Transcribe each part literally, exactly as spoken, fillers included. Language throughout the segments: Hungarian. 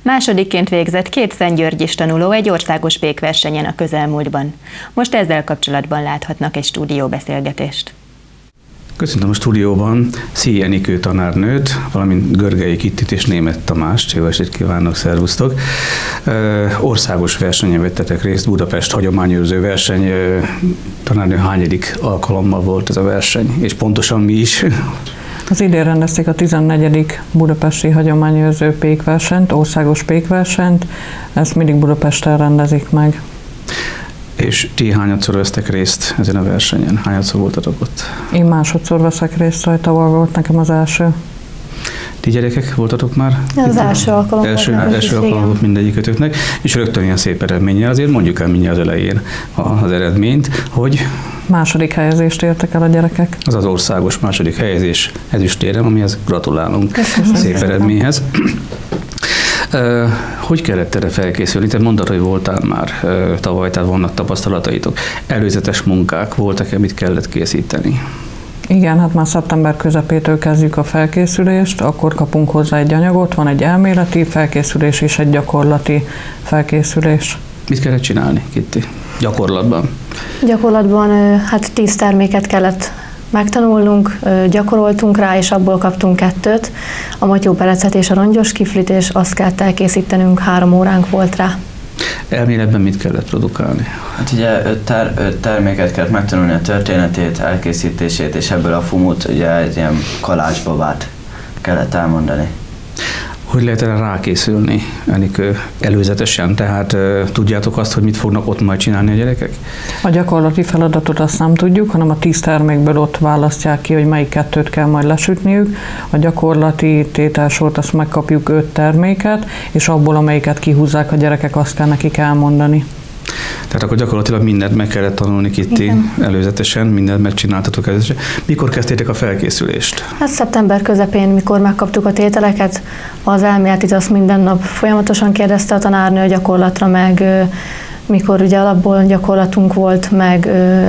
Másodikként végzett két szentgyörgyis tanuló egy országos pékversenyen a közelmúltban. Most ezzel kapcsolatban láthatnak egy stúdióbeszélgetést. Köszöntöm a stúdióban Szíj Enikő tanárnőt, valamint Görgei Kittit és Németh Tamást. Jó estét kívánok, szervusztok! Országos versenyen vettetek részt, Budapest hagyományőrző verseny. Tanárnő, hányadik alkalommal volt ez a verseny, és pontosan mi is? Az idén rendezték a tizennegyedik budapesti hagyományőrző pékversenyt, országos pékversenyt, ezt mindig Budapesten rendezik meg. És ti hányadszor vesztek részt ezen a versenyen? Hányadszor voltatok ott? Én másodszor veszek részt rajta, volt nekem az első. Ti gyerekek voltatok már? Az első alkalom első, volt. Első alkalom volt mindegyikötöknek, és rögtön ilyen szép eredménnyel. Azért mondjuk el mindjárt az elején az eredményt, hogy második helyezést értek el a gyerekek. Az az országos második helyezés ezüstérem, amihez gratulálunk. Köszönöm. Szép eredményhez. Uh, hogy kellett erre felkészülni? Te mondtad, hogy voltál már uh, tavaly, tehát vannak tapasztalataitok. Előzetes munkák voltak-e, mit kellett készíteni? Igen, hát már szeptember közepétől kezdjük a felkészülést, akkor kapunk hozzá egy anyagot, van egy elméleti felkészülés és egy gyakorlati felkészülés. Mit kellett csinálni, Kitti? Gyakorlatban? Gyakorlatban hát tíz terméket kellett megtanulnunk, gyakoroltunk rá, és abból kaptunk kettőt, a matyóperecet és a rongyos kiflit, és azt kellett elkészítenünk, három óránk volt rá. Elméletben mit kellett produkálni? Hát ugye öt, ter- öt terméket kellett megtanulni, a történetét, elkészítését, és ebből a fumut ugye egy ilyen kalácsbabát kellett elmondani. Hogy lehet erre rákészülni, Enikő, előzetesen? Tehát uh, tudjátok azt, hogy mit fognak ott majd csinálni a gyerekek? A gyakorlati feladatot azt nem tudjuk, hanem a tíz termékből ott választják ki, hogy melyik kettőt kell majd lesütniük. A gyakorlati tételsort azt megkapjuk öt terméket, és abból, amelyiket kihúzzák a gyerekek, azt kell nekik elmondani. Tehát akkor gyakorlatilag mindent meg kellett tanulni, Kitti, igen, előzetesen, mindent megcsináltatok előzetesen. Mikor kezdtétek a felkészülést? Hát szeptember közepén, mikor megkaptuk a tételeket, az elméletit azt minden nap folyamatosan kérdezte a tanárnő, a gyakorlatra, meg mikor ugye alapból gyakorlatunk volt, meg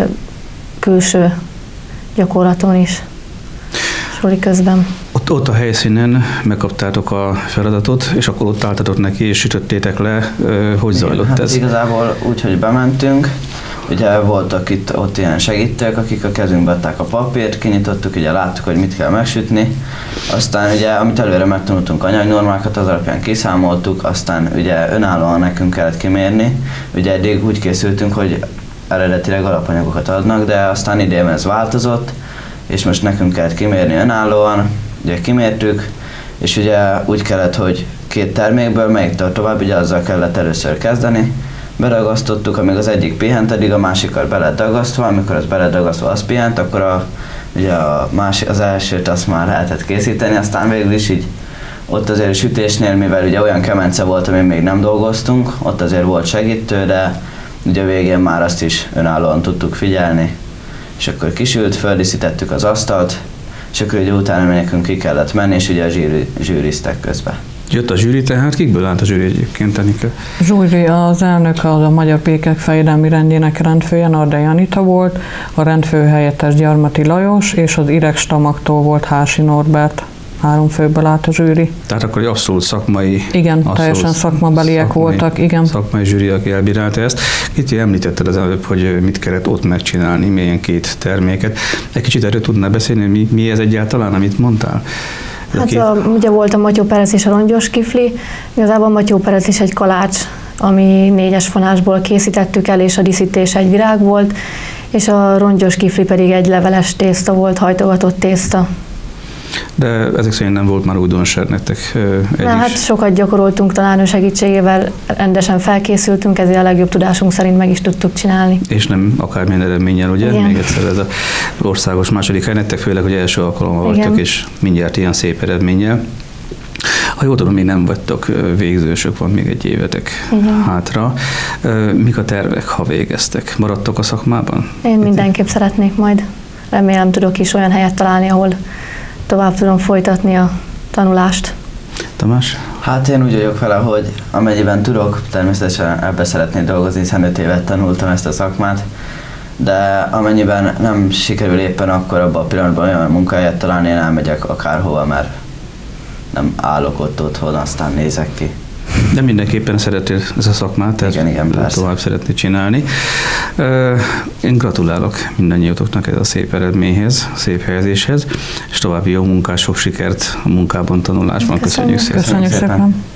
külső gyakorlaton is, sori közben. Ott, ott a helyszínen megkaptátok a feladatot, és akkor ott álltatok neki, és sütöttétek le. Hogy zajlott hát ez? Igazából úgy, hogy bementünk, ugye voltak itt ott ilyen segítők, akik a kezünkbe adták a papírt, kinyitottuk, ugye láttuk, hogy mit kell megsütni. Aztán ugye, amit előre megtanultunk, anyagnormákat, az alapján kiszámoltuk, aztán ugye önállóan nekünk kellett kimérni. Ugye eddig úgy készültünk, hogy eredetileg alapanyagokat adnak, de aztán idén ez változott, és most nekünk kellett kimérni önállóan. Ugye kimértük, és ugye úgy kellett, hogy két termékből melyik tart tovább, ugye azzal kellett először kezdeni. Beragasztottuk, amíg az egyik pihent, addig a másikkal be lett dagasztva, amikor az be lett dagasztva, az pihent, akkor a, ugye a másik, az elsőt azt már lehetett készíteni, aztán végül is így ott azért a sütésnél, mivel ugye olyan kemence volt, amin még nem dolgoztunk, ott azért volt segítő, de ugye a végén már azt is önállóan tudtuk figyelni, és akkor kisült, földíszítettük az asztalt, és akkor ugye utána nekünk ki kellett menni, és ugye a zsűri, zsűriztek közben. Jött a zsűri, tehát kikből állt a zsűri egyébként, Enikő? Zsűri, az elnök az a Magyar Pékek Fejedelmi Rendjének rendfője, Nardai Anita volt, a rendfő helyettes Gyarmati Lajos, és az Iregstamaktól volt Hási Norbert. Három főből állt a zsűri. Tehát akkor egy abszolút szakmai... Igen, abszolút teljesen szakmabeliek szakmai, voltak, igen. Szakmai zsűri, aki elbírálta ezt. Itt említetted az előbb, hogy mit kellett ott megcsinálni, milyen két terméket. Egy kicsit erről tudnál beszélni, mi, mi ez egyáltalán, amit mondtál? Hát két... a, ugye volt a matyóperec és a rongyos kifli. Igazából a matyóperec is egy kalács, ami négyes fonásból készítettük el, és a díszítés egy virág volt, és a rongyos kifli pedig egy leveles tészta volt, hajtogatott tészta. De ezek szerint nem volt már újdonság nektek egy Na, hát sokat gyakoroltunk, tanárnő segítségével, rendesen felkészültünk, ezért a legjobb tudásunk szerint meg is tudtuk csinálni. És nem akármilyen eredménnyel, ugye? Igen. Még egyszer ez az országos második hely, nektek főleg, hogy első alkalommal vagytok, és mindjárt ilyen szép eredménnyel. Ha jól tudom, még nem vagytok végzősök, van még egy évetek igen. hátra. Mik a tervek, ha végeztek? Maradtok a szakmában? Én mindenképp szeretnék majd. Remélem tudok is olyan helyet találni, ahol tovább tudom folytatni a tanulást. Tamás? Hát én úgy vagyok vele, hogy amennyiben tudok, természetesen ebbe szeretnék dolgozni, hiszen öt évet tanultam ezt a szakmát, de amennyiben nem sikerül éppen, akkor abban a pillanatban olyan munkahelyet találni, én elmegyek akárhova, mert nem állok ott otthon, aztán nézek ki. De mindenképpen szeretnél ez a szakmát, tehát igen, igen, tovább szeretné csinálni. Én gratulálok mindannyiótoknak ez a szép eredményhez, a szép helyezéshez, és további jó munkás, sok sikert a munkában, tanulásban. Köszönjük, Köszönjük szépen! Köszönjük szépen.